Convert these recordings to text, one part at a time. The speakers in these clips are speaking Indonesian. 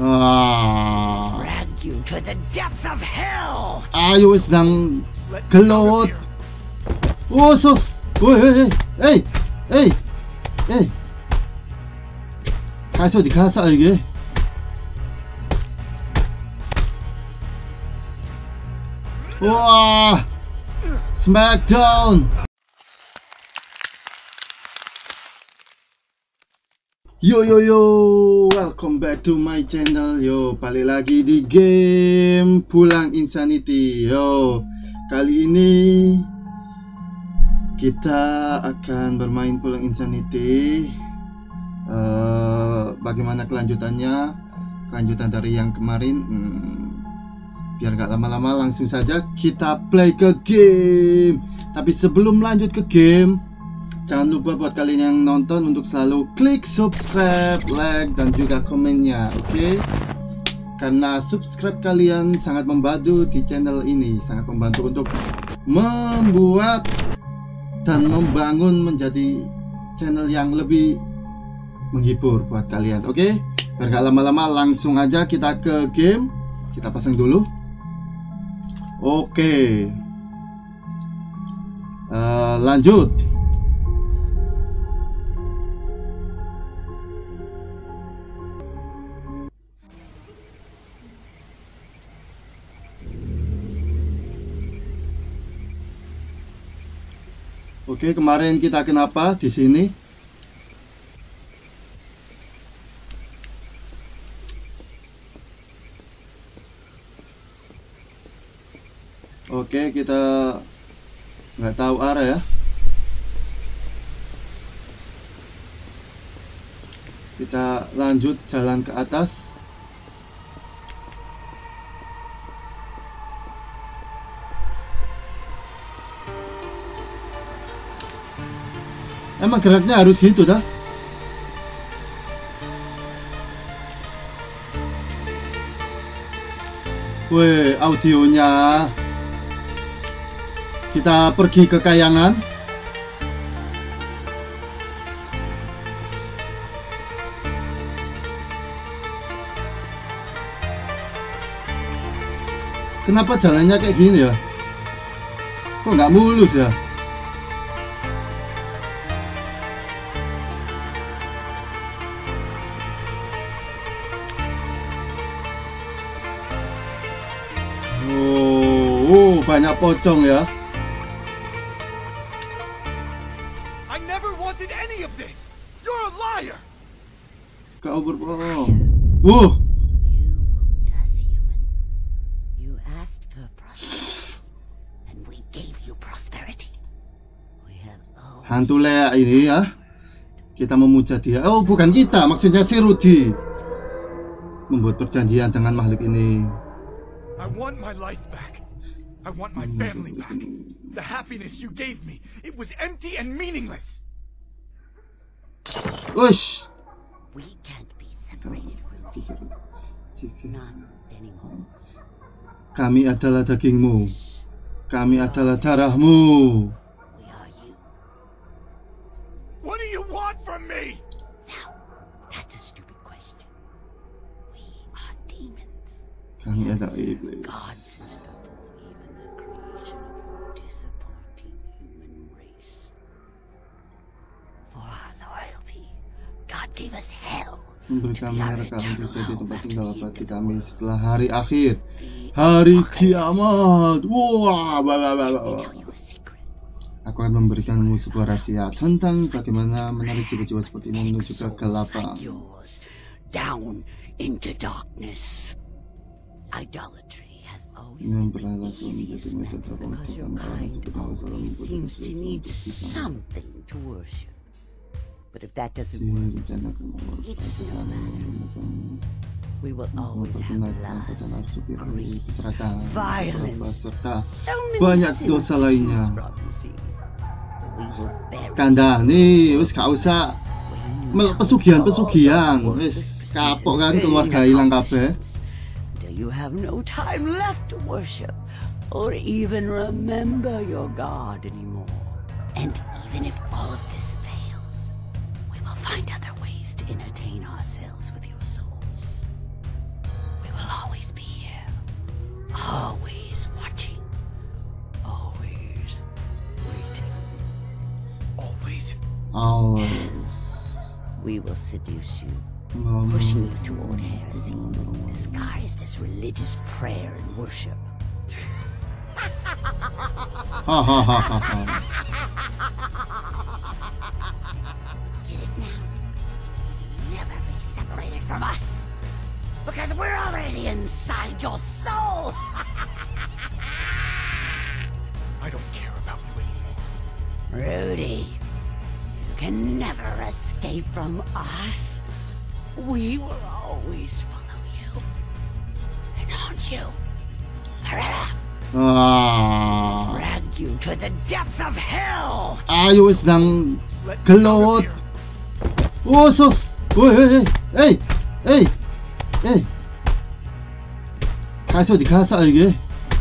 Drag you to the depths of hell. Ayo wis nang gelut. Oh sus. Hey. Kaso dikasa lagi. Wah. Smackdown. Yo, welcome back to my channel. Yo, balik lagi di game Pulang Insanity. Yo, kali ini kita akan bermain Pulang Insanity. Bagaimana kelanjutannya? Kelanjutan dari yang kemarin. Biar gak lama-lama, langsung saja kita play ke game. Tapi sebelum lanjut ke game, jangan lupa buat kalian yang nonton untuk selalu klik subscribe, like, dan juga komennya, oke? Karena subscribe kalian sangat membantu di channel ini, sangat membantu untuk membuat dan membangun menjadi channel yang lebih menghibur buat kalian, oke? Biar gak lama-lama, langsung aja kita ke game. Kita pasang dulu. Oke. Lanjut. Oke, kemarin kita kenapa di sini? Oke, kita nggak tahu arah ya. Kita lanjut jalan ke atas. Emang geraknya harus gitu dah. Weh, audionya. Kita pergi ke kayangan. Kenapa jalannya kayak gini ya? Kok nggak mulus ya? Oh, banyak pocong ya. Kau berbohong. Hantu Lea ini ya. Kita memuja dia. Oh, bukan kita, maksudnya si Rudy. Membuat perjanjian dengan makhluk ini. I want my life back. I want my family back. The happiness you gave me, it was empty and meaningless. Ush. We can't be separated, not anymore. Kami adalah dagingmu. Kami adalah darahmu. We are you. What do you want from me? Now, that's a stupid question. We are demons. Kami adalah iblis. God since before even the creation of your disappointing human race. For our loyalty, God gave us hell. Memberi kami neraka untuk jadi tempat tinggal abadi kami setelah hari akhir, hari kiamat. Wah, aku akan memberikanmu sebuah rahasia tentang bagaimana menarik jiwa-jiwa sepertimu menuju kegelapan. Yang beralasan menjadi metode untuk orang seperti masalah But if that doesn't work, it's no matter. We will always have lust, greed, violence, so banyak dosa lainnya. Kandang nih, wis gak usah melok pesugihan, wis kapok kan keluarga hilang kabeh. You have no time left to worship or even remember your God anymore. And even if all of this fails, we will find other ways to entertain ourselves with your souls. Oh. We will seduce you, Oh. pushing you toward heresy, disguised as religious prayer and worship. Hahaha. Get it now? Never be separated from us, because we're already inside your soul. I don't care about you anymore. Rudy, you can never escape from us. We will always follow you. And haunt you. Forever. Ah. Drag you to the depths of hell. Ayo wis nang Let me out of gelut. here. Oh sus. Woi, hey. 가서 어디 가서 이게.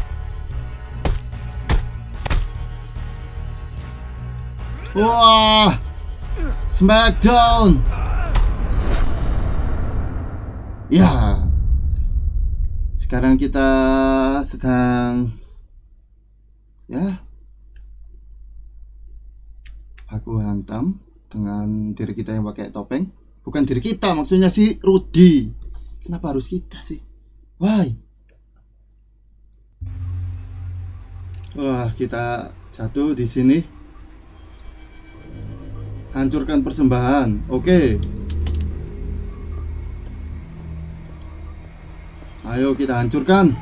Wah. Smackdown. Ya. Sekarang kita sedang baku hantam dengan diri kita yang pakai topeng. Bukan diri kita, maksudnya si Rudy. Kenapa harus kita sih? Why? Wah, kita jatuh di sini. Hancurkan persembahan. Oke. Ayo kita hancurkan.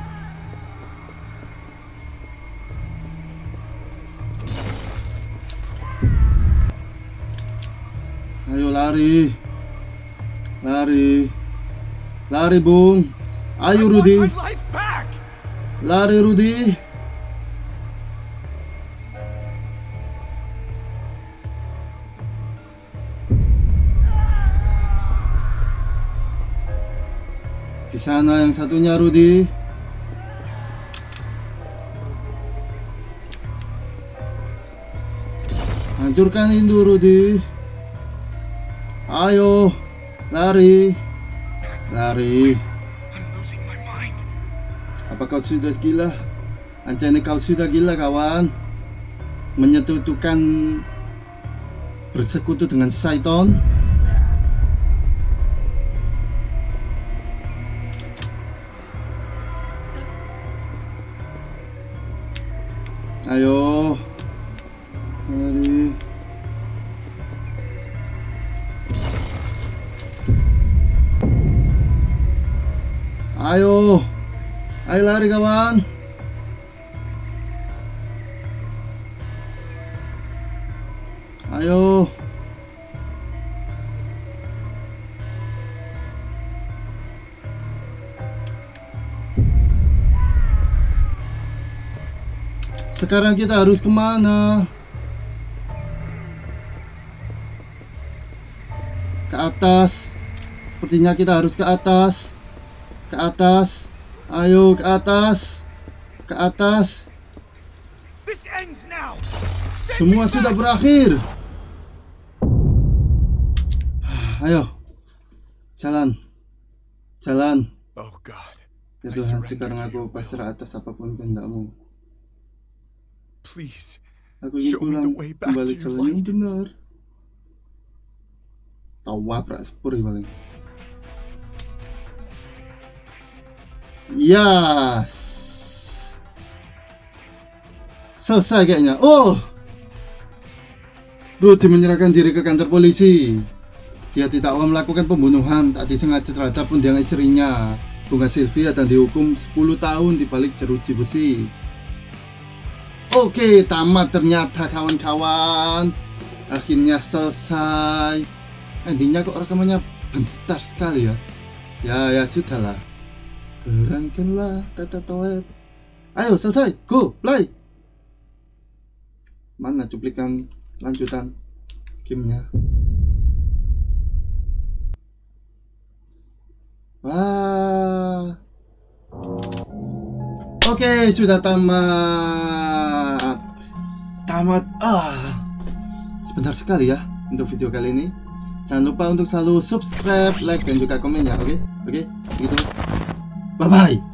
Ayo lari. Lari Bung. Ayo I Rudy. want my life back. Lari Rudy. Di sana yang satunya Rudy. Hancurkan Hindu Rudy. Ayo, lari. I'm losing my mind. Apa kau sudah gila? Ancene kau sudah gila kawan. Menyekutukan bersekutu dengan Saiton. Ayo, lari. Ayo lari kawan. Ayo. Sekarang kita harus kemana? Ke atas. Sepertinya kita harus ke atas. Ke atas. Ayo ke atas. Ke atas. This ends now. Semua sudah berakhir. Ayo. Jalan. Oh God. Ya Tuhan, sekarang aku pasrah atas apapun kehendak-Mu. Please. Aku ingin Show me pulang the way back kembali to your jalan yang light. benar. Tawabrak sepur paling. Yes. Selesai kayaknya. Oh, Rudy menyerahkan diri ke kantor polisi. Dia tidak mau melakukan pembunuhan tak disengaja terhadap undian istrinya, Bunga Sylvia, dan dihukum 10 tahun di balik jeruji besi. Oke, tamat ternyata kawan-kawan. Akhirnya selesai. Endingnya kok rekamannya bentar sekali ya. Ya sudahlah. Berangkanlah tata toet. Ayo selesai, go play. Mana cuplikan lanjutan gamenya? Wah. Oke, sudah tamat. Sebentar sekali ya untuk video kali ini. Jangan lupa untuk selalu subscribe, like, dan juga komen ya. Oke, gitu. Bye bye.